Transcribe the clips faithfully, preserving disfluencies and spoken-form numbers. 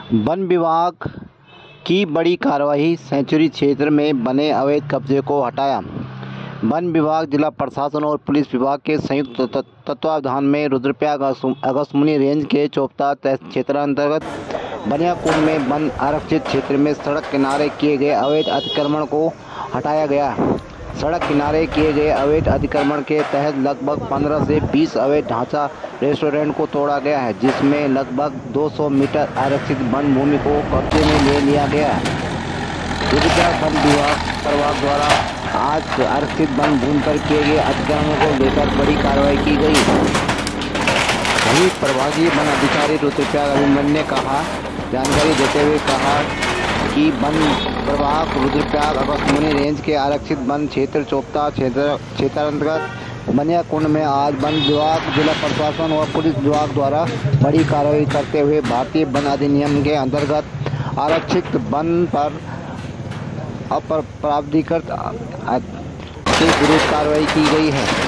One विभाग की बड़ी कार्रवाई, सेंचुरी क्षेत्र में बने अवैध कब्जे को हटाया। वन विभाग, जिला प्रशासन और पुलिस विभाग के संयुक्त तत्वावधान में रुद्रप्रयाग अगस्त्यमुनि रेंज के चोपता क्षेत्रांतर्गत बनियाकुंड में वन आरक्षित क्षेत्र में सड़क किनारे किए गए अवैध अतिक्रमण को हटाया गया। सड़क किनारे किए गए अवैध अतिक्रमण के तहत लगभग पंद्रह से बीस अवैध ढांचा रेस्टोरेंट को तोड़ा गया है, जिसमें लगभग दो सौ मीटर आरक्षित वन भूमि को कब्जे में ले लिया गया है। रुद्रप्रयाग वन विभाग प्रभाग द्वारा आज आरक्षित वन भूमि पर किए गए अतिक्रमण को लेकर बड़ी कार्रवाई की गई। वहीं प्रभागीय वन अधिकारी रुद्रप्रयाग अभिमन्यु ने कहा जानकारी देते हुए कहा कि वन प्रभाग रुद्रप्रयाग अगस्त्यमुनि रेंज के आरक्षित वन क्षेत्र चोपता क्षेत्र क्षेत्रांतर्गत बनियाकुंड में आज वन विभाग, जिला प्रशासन और पुलिस विभाग द्वारा बड़ी कार्रवाई करते हुए भारतीय वन अधिनियम के अंतर्गत आरक्षित वन पर अपराधिकृत के विरुद्ध कार्रवाई की गई है।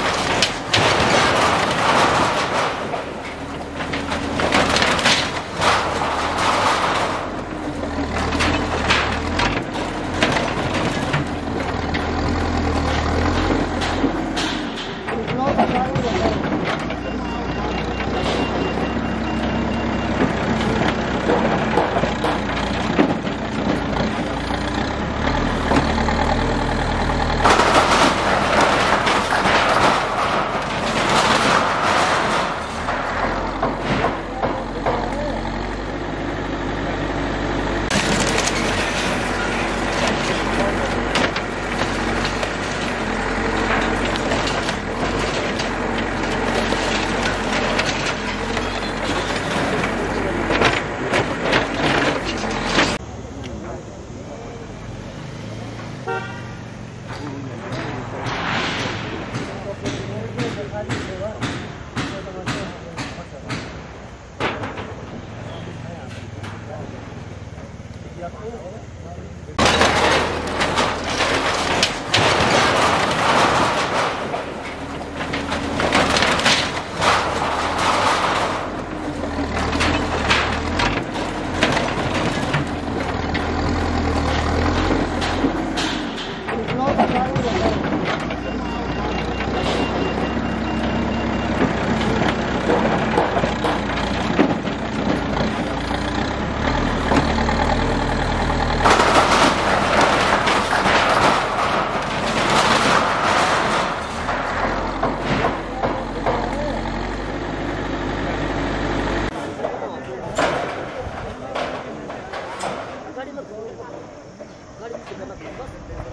गाड़ी में गाड़ी में